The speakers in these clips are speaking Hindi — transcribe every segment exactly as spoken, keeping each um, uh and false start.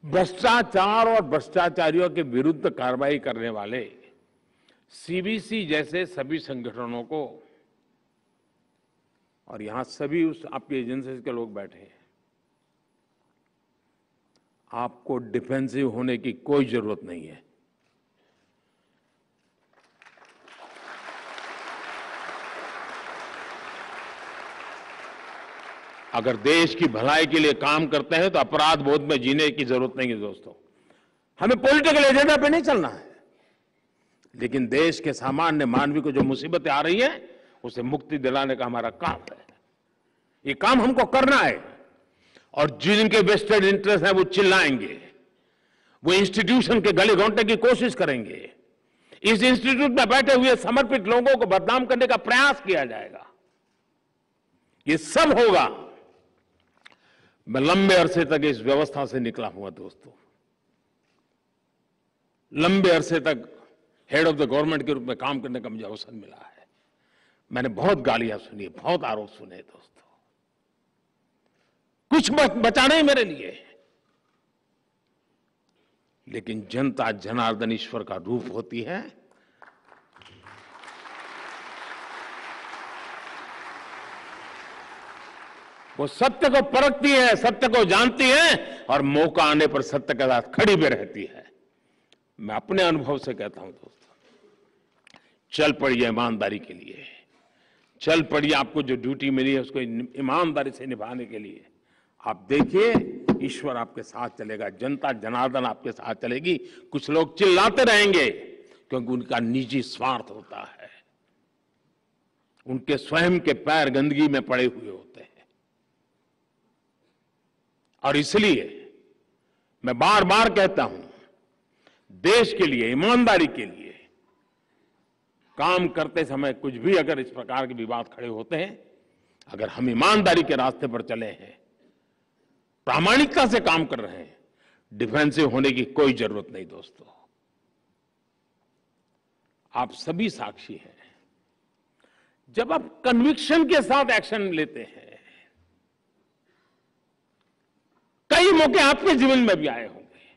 भ्रष्टाचार और भ्रष्टाचारियों के विरुद्ध कार्रवाई करने वाले सीबीसी जैसे सभी संगठनों को, और यहां सभी उस आपकी एजेंसी के लोग बैठे हैं, आपको डिफेंसिव होने की कोई जरूरत नहीं है। अगर देश की भलाई के लिए काम करते हैं तो अपराध बोध में जीने की जरूरत नहीं है दोस्तों। हमें पॉलिटिकल एजेंडा पे नहीं चलना है, लेकिन देश के सामान्य मानवी को जो मुसीबतें आ रही हैं उसे मुक्ति दिलाने का हमारा काम है। ये काम हमको करना है, और जिनके वेस्टेड इंटरेस्ट है वो चिल्लाएंगे, वो इंस्टीट्यूशन के गले घोंटने की कोशिश करेंगे, इस इंस्टीट्यूट में बैठे हुए समर्पित लोगों को बदनाम करने का प्रयास किया जाएगा। ये सब होगा। मैं लंबे अरसे तक इस व्यवस्था से निकला हुआ दोस्तों, लंबे अरसे तक हेड ऑफ द गवर्नमेंट के रूप में काम करने का मुझे अवसर मिला है। मैंने बहुत गालियां सुनी, बहुत आरोप सुने दोस्तों, कुछ बचा नहीं मेरे लिए, लेकिन जनता जनार्दन ईश्वर का रूप होती है। वो सत्य को परखती है, सत्य को जानती है, और मौका आने पर सत्य के साथ खड़ी भी रहती है। मैं अपने अनुभव से कहता हूं दोस्तों, चल पड़िए ईमानदारी के लिए, चल पड़िए आपको जो ड्यूटी मिली है उसको ईमानदारी से निभाने के लिए। आप देखिए ईश्वर आपके साथ चलेगा, जनता जनार्दन आपके साथ चलेगी। कुछ लोग चिल्लाते रहेंगे क्योंकि उनका निजी स्वार्थ होता है, उनके स्वयं के पैर गंदगी में पड़े हुए होते हैं, और इसलिए मैं बार बार कहता हूं, देश के लिए ईमानदारी के लिए काम करते समय कुछ भी अगर इस प्रकार के विवाद खड़े होते हैं, अगर हम ईमानदारी के रास्ते पर चले हैं, प्रामाणिकता से काम कर रहे हैं, डिफेंसिव होने की कोई जरूरत नहीं दोस्तों। आप सभी साक्षी हैं, जब आप कन्विक्शन के साथ एक्शन लेते हैं, कई मौके आपके जीवन में भी आए होंगे,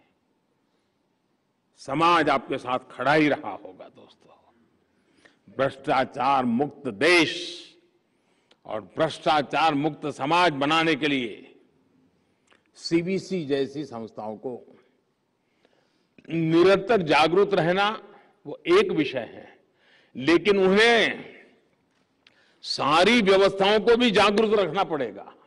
समाज आपके साथ खड़ा ही रहा होगा दोस्तों। भ्रष्टाचार मुक्त देश और भ्रष्टाचार मुक्त समाज बनाने के लिए सीबीसी जैसी संस्थाओं को निरंतर जागरूक रहना वो एक विषय है, लेकिन उन्हें सारी व्यवस्थाओं को भी जागरूक रखना पड़ेगा।